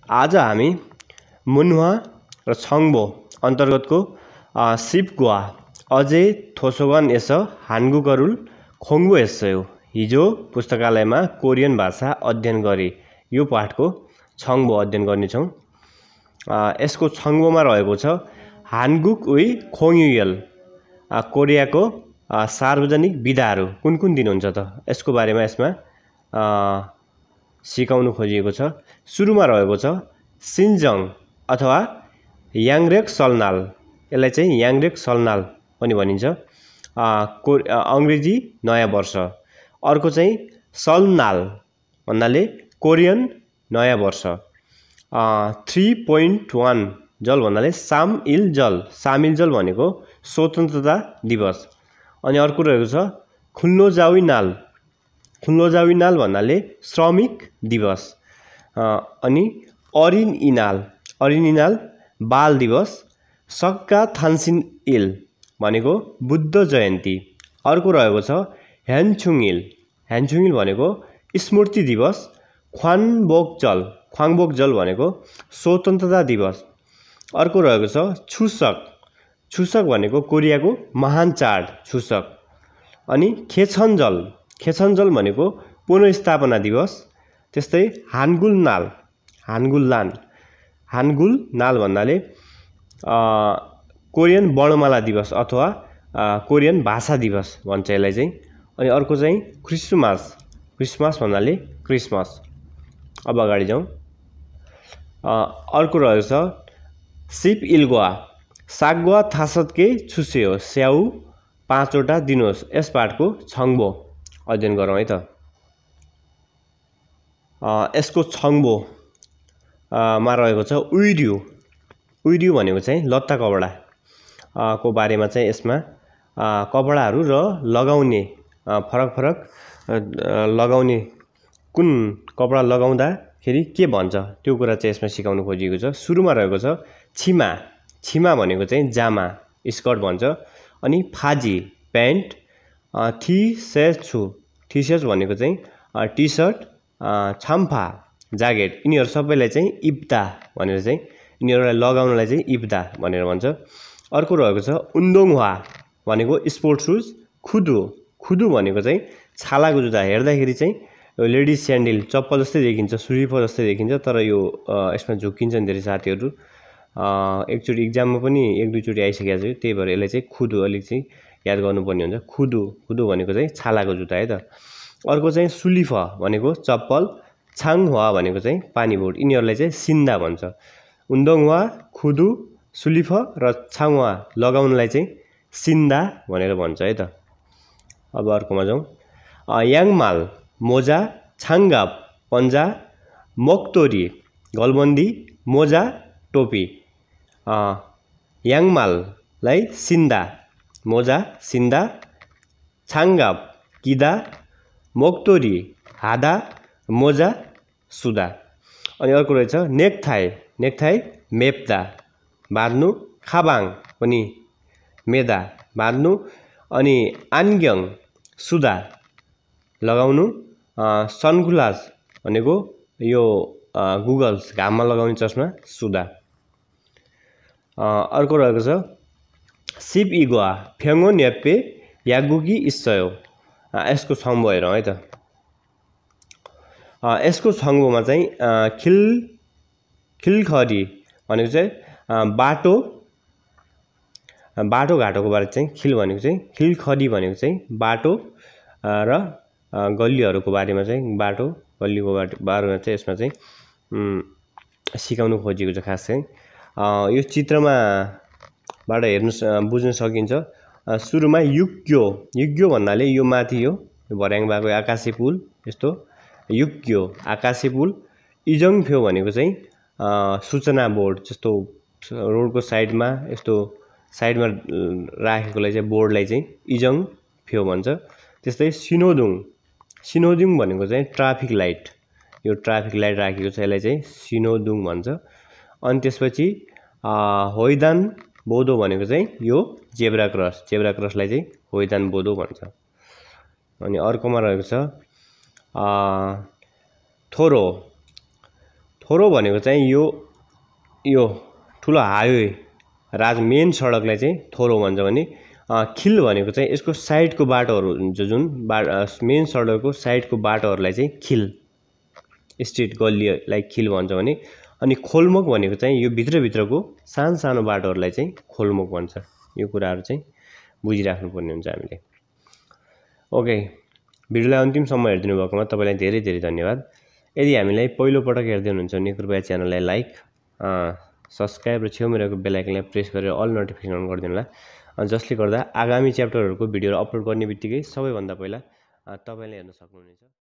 आज हामी मुन्वा र छङ्बो अन्तर्गतको सिपगुवा अझै थोसोगन एस हान्गुकरुल खोङ्बो एस्सयो हिजो पुस्तकालयमा कोरियन भाषा अध्ययन गरे। यो पाठको छङ्बो अध्ययन गर्नेछौँ। यसको छङ्बोमा रहेको छ हान्गुक उइ खोङ्युयल, कोरियाको सार्वजनिक बिदाहरू कुन कुन दिन हुन्छ त, यसको बारेमा यसमा सिकाउनु खोजिएको छ। सुरुमा रहेको छ सिन्जङ अथवा याङरेक सलनाल, यसलाई चाहिँ याङरेक सलनाल पनि भनिन्छ, अङ्ग्रेजी नयाँ वर्ष। अर्को चाहिँ सलनाल भन्नाले कोरियन नयाँ वर्ष। 3.1 जल भन्नाले सामइल जल, सामिल जल भनेको स्वतन्त्रता दिवस। अनि अर्को रहेको छ खुल्नोजावी नाल, खुल्नोजावी नाल भन्नाले श्रमिक दिवस। अनि अरिन इनाल, अरिन इनाल बाल दिवस। सक्का थान्सिन इल भनेको बुद्ध जयन्ती। अर्को रहेको छ ह्यानछुङ इल, ह्यानछुङ इल भनेको स्मृति दिवस। ख्वानबोक जल, ख्वाङबोक जल भनेको स्वतन्त्रता दिवस। अर्को रहेको छ छुसक, छुसक भनेको कोरियाको महान चाड छुसक। अनि खेछन्जल, खेछन्जल भनेको पुनर्स्थापना दिवस। त्यस्तै हान्गुल नाल, हान्गुल नाल, हान्गुल नाल भन्नाले कोरियन वर्णमाला दिवस अथवा कोरियन भाषा दिवस भन्छ यसलाई चाहिँ। अनि अर्को चाहिँ क्रिसमस, क्रिसमस भन्नाले क्रिसमस। अब अगाडि जाउँ। अर्को रहेको छ सिप इलगुवा, सागुवा थासतके छुसेयो स्याउ 5 वटा दिनुहोस्। यस पाठको छङ्बो अध्ययन गरौँ है त। यसको छङ्बो मा रहेको छ उइर्यु, उइर्यु भनेको चाहिँ लत्ता कपडा को बारेमा चाहिँ यसमा कपडाहरू र लगाउने फरक फरक लगाउने कुन कपडा लगाउँदाखेरि के भन्छ त्यो कुरा चाहिँ यसमा सिकाउनु खोजिएको छ। सुरुमा रहेको छ छिमा, छिमा भनेको चाहिँ जामा स्कर्ट भन्छ। अनि फाजी प्यान्ट, थिसेछु, थिसेच भनेको चाहिँ टी सर्ट, छाम्फा ज्याकेट, यिनीहरू सबैलाई चाहिँ इप्दा भनेर चाहिँ यिनीहरूलाई लगाउनलाई चाहिँ इप्दा भनेर भन्छ। अर्को रहेको छ उन्दोङवा भनेको स्पोर्ट्स सुज। खुदु, खुदु भनेको चाहिँ छालाको जुत्ता, हेर्दाखेरि चाहिँ लेडिज स्यान्डल चप्पल जस्तै देखिन्छ, स्लिपर जस्तै देखिन्छ, तर यो यसमा झुक्किन्छन् धेरै साथीहरू। एकचोटि इक्जाममा पनि 1-2 चोटि आइसकेको छ, त्यही भएर यसलाई चाहिँ खुदु अलिक चाहिँ याद गर्नुपर्ने हुन्छ। खुदु, खुदु भनेको चाहिँ छालाको जुत्ता है त। अर्को चाहिँ सुलिफ भनेको चप्पल, छाङवा भनेको चाहिँ पानी बोट, यिनीहरूलाई चाहिँ सिन्दा भन्छ। उन्दोङवा, खुदु, सुलिफ र छाङवा लगाउनलाई चाहिँ सिन्दा भनेर भन्छ है त। अब अर्कोमा जाउँ। याङमाल मोजा, छाङ्गाप पन्जा, मोक्तोरी गलबन्दी, मोजा टोपी। याङमाललाई सिन्दा, मोजा सिन्दा, छाङ्गाप किदा, मोक्तोरी हादा, मोजा सुदा। अनि अर्को रहेछ नेकथाई, नेकथाई मेप्दा बाँध्नु, खाबाङ पनि मेदा बाँध्नु। अनि आन्ग्यङ सुदा लगाउनु, सनग्लास भनेको यो गुगल्स घाममा लगाउने चस्मा सुदा। अर्को रहेको छ सिप इगुवा फ्याङ्गो न्याप्पे यागुगी इस्सयो। यसको छङ्बो हेरौँ है त। यसको छङ्बोमा चाहिँ खिलखरी भनेको चाहिँ बाटो, बाटो घाटोको बारे चाहिँ खिल भनेको चाहिँ, खिलखरी भनेको चाहिँ बाटो र गल्लीहरूको बारेमा चाहिँ, बाटो गल्लीको बारेमा चाहिँ यसमा चाहिँ सिकाउनु खोजिएको छ। खास चाहिँ यो चित्रमा बाट हेर्नु बुझ्न सकिन्छ। सुरुमा युग्यो, युग्यो भन्नाले यो माथि यो भर्याङ भएको आकाशे पुल, यस्तो युग्यो आकाशे पुल। इजङफ्यो भनेको चाहिँ सूचना बोर्ड, जस्तो रोडको साइडमा यस्तो साइडमा राखेकोलाई चाहिँ बोर्डलाई चाहिँ इजङफ्यो भन्छ। त्यस्तै सिनोदुङ, सिनोदुङ भनेको चाहिँ ट्राफिक लाइट, यो ट्राफिक लाइट राखेको छ यसलाई चाहिँ सिनोदुङ भन्छ। अनि त्यसपछि होइदान बोधो भनेको चाहिँ यो जेब्रा क्रस, जेब्रा क्रसलाई चाहिँ होइदान बोधो भन्छ। अनि अर्कोमा रहेको छ थोरो, थोरो भनेको चाहिँ यो ठुलो हाइवे मेन सडकलाई चाहिँ थोरो भन्छ भने खिल भनेको चाहिँ यसको साइडको बाटोहरू हुन्छ जुन मेन सडकको साइडको बाटोहरूलाई चाहिँ खिल स्ट्रिट गल्लीलाई खिल भन्छ भने अनि खोलमुख भनेको चाहिँ यो भित्रभित्रको सानो बाटोहरूलाई चाहिँ खोलमुख भन्छ। यो कुराहरू चाहिँ बुझिराख्नुपर्ने हुन्छ हामीले। ओके, भिडियोलाई अन्तिमसम्म हेरिदिनु भएकोमा तपाईँलाई धेरै धेरै धन्यवाद। यदि हामीलाई पहिलोपटक हेर्दै हुनुहुन्छ भने कृपया च्यानललाई लाइक, सब्सक्राइब र छेउमा रहेको बेल आइकनलाई प्रेस गरेर अल नोटिफिकेसन अन गरिदिनु होला, जसले गर्दा आगामी च्याप्टरहरूको भिडियोहरू अपलोड गर्ने बित्तिकै सबैभन्दा पहिला तपाईँले हेर्न सक्नुहुनेछ।